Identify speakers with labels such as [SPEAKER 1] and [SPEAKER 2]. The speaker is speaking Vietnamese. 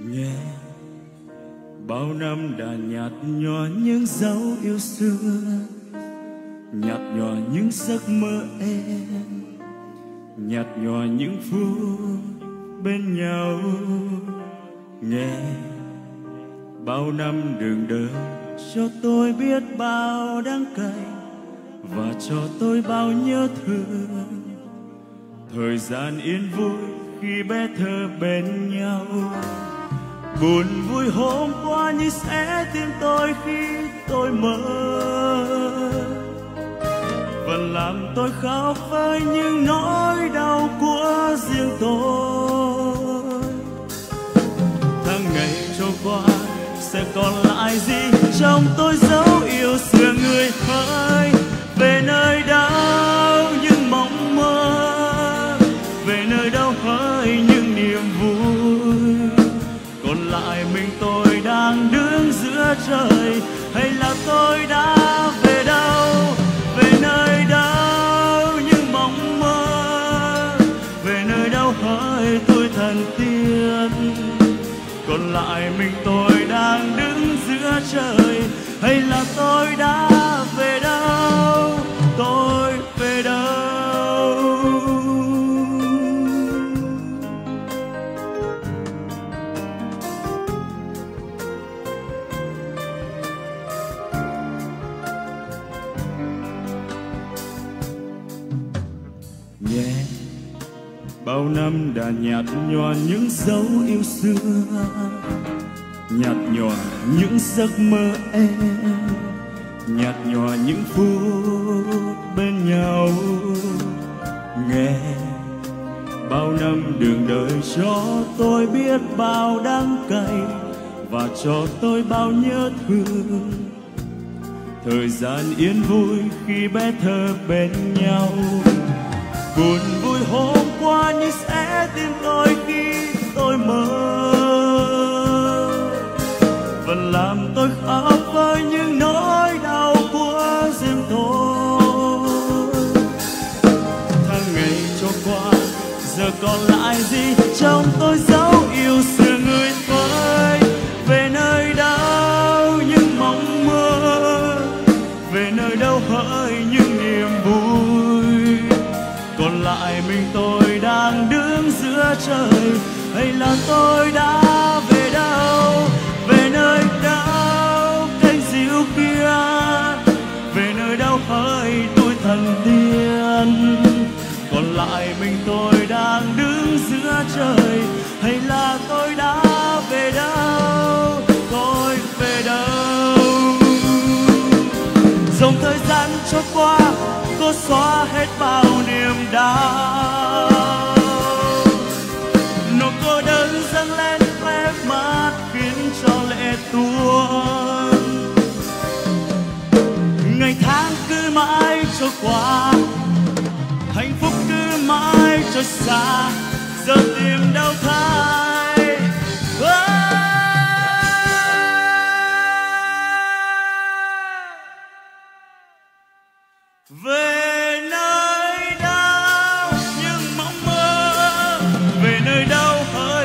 [SPEAKER 1] Nghe bao năm đã nhạt nhòa những dấu yêu xưa, nhạt nhòa những giấc mơ em, nhạt nhòa những phút bên nhau. Nghe bao năm đường đời cho tôi biết bao đắng cay và cho tôi bao nhớ thương. Thời gian yên vui khi bé thơ bên nhau, buồn vui hôm qua như sẽ tìm tôi khi tôi mơ, vẫn làm tôi khóc với những nỗi đau của riêng tôi. Tháng ngày trôi qua sẽ còn lại gì trong tôi dấu yêu xưa người hỡi, về nơi đâu những mộng mơ, về nơi đâu hỡi những niềm vui. Còn lại mình tôi đang đứng giữa trời, hay là tôi đã về đâu, về nơi đâu những mộng mơ, về nơi đâu hỡi tôi thần tiên. Còn lại mình tôi đang đứng giữa trời, hay là tôi đã về đâu, tôi về đâu. Nghe bao năm đã nhạt nhòa những dấu yêu xưa, nhạt nhòa những giấc mơ em, nhạt nhòa những phút bên nhau. Nghe bao năm đường đời cho tôi biết bao đắng cay và cho tôi bao nhớ thương. Thời gian yên vui khi bé thơ bên nhau, buồn vui hôm qua như sẽ tìm tôi khi tôi mơ, vẫn làm tôi khóc với những nỗi đau của riêng tôi. Tháng ngày trôi qua giờ còn lại gì trong tôi dấu yêu xưa người ơi, về nơi đâu những mộng mơ, về nơi đâu hỡi những niềm vui. Còn lại mình tôi đang đứng giữa trời, hay là tôi đã về đâu, về nơi đâu cánh diệu kia, về nơi đâu hỡi tôi thần tiên. Còn lại mình tôi đang đứng giữa trời, hay là tôi đã về đâu, tôi về đâu. Dòng thời gian trôi qua có xóa hết bao niềm đau, nỗi cô đơn dâng lên khóe mắt khiến cho lệ tuôn. Ngày tháng cứ mãi trôi qua, hạnh phúc cứ mãi trôi xa, giờ tìm đâu thay. Về nơi đâu những mộng mơ, về nơi đâu hỡi